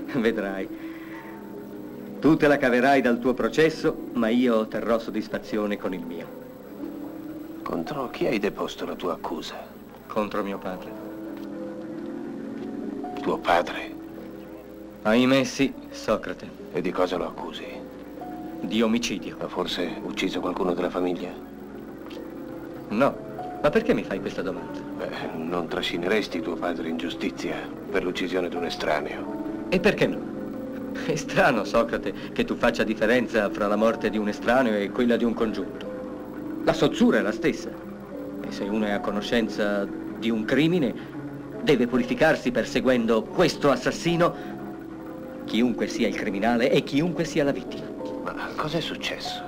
Vedrai. Tu te la caverai dal tuo processo, ma io otterrò soddisfazione con il mio. Contro chi hai deposto la tua accusa? Contro mio padre. Tuo padre? Ahimè sì, Socrate. E di cosa lo accusi? Di omicidio. Ha forse ucciso qualcuno della famiglia? No. Ma perché mi fai questa domanda? Beh, non trascineresti tuo padre in giustizia per l'uccisione di un estraneo. E perché no? È strano, Socrate, che tu faccia differenza fra la morte di un estraneo e quella di un congiunto. La sozzura è la stessa. E se uno è a conoscenza di un crimine, deve purificarsi perseguendo questo assassino, chiunque sia il criminale e chiunque sia la vittima. Ma cos'è successo?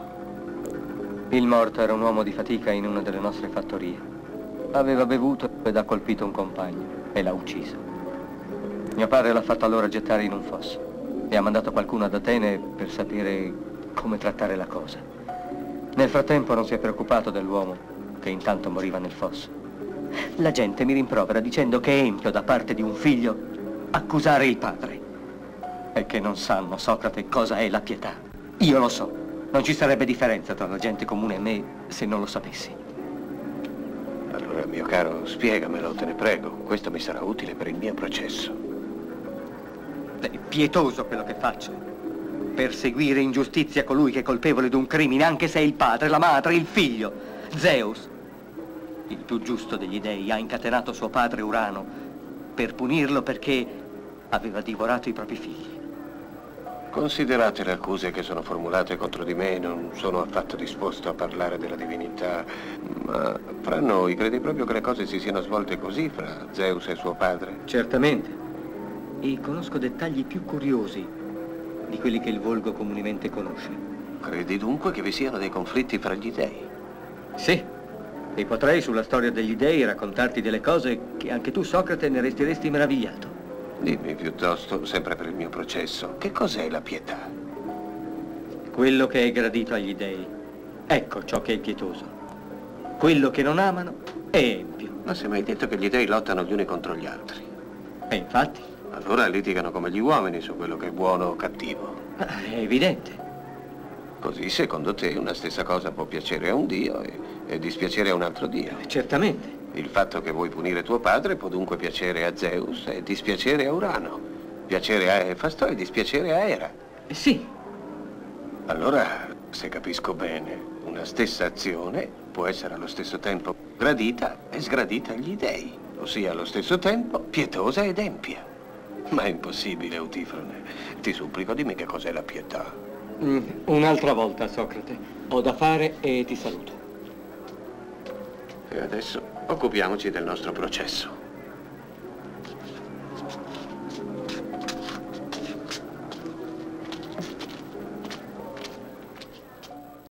Il morto era un uomo di fatica in una delle nostre fattorie. Aveva bevuto ed ha colpito un compagno e l'ha ucciso. Mio padre l'ha fatto allora gettare in un fosso e ha mandato qualcuno ad Atene per sapere come trattare la cosa. Nel frattempo non si è preoccupato dell'uomo che intanto moriva nel fosso. La gente mi rimprovera dicendo che è empio da parte di un figlio accusare il padre. E che non sanno, Socrate, cosa è la pietà. Io lo so. Non ci sarebbe differenza tra la gente comune e me se non lo sapessi. Allora, mio caro, spiegamelo, te ne prego. Questo mi sarà utile per il mio processo. È pietoso quello che faccio. Perseguire in giustizia colui che è colpevole di un crimine, anche se è il padre, la madre, il figlio. Zeus, il più giusto degli dei, ha incatenato suo padre Urano per punirlo perché aveva divorato i propri figli. Considerate le accuse che sono formulate contro di me, non sono affatto disposto a parlare della divinità, ma fra noi credi proprio che le cose si siano svolte così fra Zeus e suo padre? Certamente. E conosco dettagli più curiosi di quelli che il volgo comunemente conosce. Credi dunque che vi siano dei conflitti fra gli dei? Sì. E potrei sulla storia degli dei raccontarti delle cose che anche tu, Socrate, ne resteresti meravigliato. Dimmi piuttosto, sempre per il mio processo, che cos'è la pietà? Quello che è gradito agli dei. Ecco ciò che è pietoso. Quello che non amano è empio. Ma se mi hai detto che gli dei lottano gli uni contro gli altri? E infatti? Allora litigano come gli uomini su quello che è buono o cattivo. È evidente. Così, secondo te, una stessa cosa può piacere a un dio e dispiacere a un altro dio? Certamente. Il fatto che vuoi punire tuo padre può dunque piacere a Zeus e dispiacere a Urano. Piacere a Efasto e dispiacere a Era. Sì. Allora, se capisco bene, una stessa azione può essere allo stesso tempo gradita e sgradita agli dei, ossia allo stesso tempo pietosa ed empia. Ma è impossibile, Eutifrone. Ti supplico, dimmi che cos'è la pietà. Un'altra volta, Socrate. Ho da fare e ti saluto. E adesso occupiamoci del nostro processo.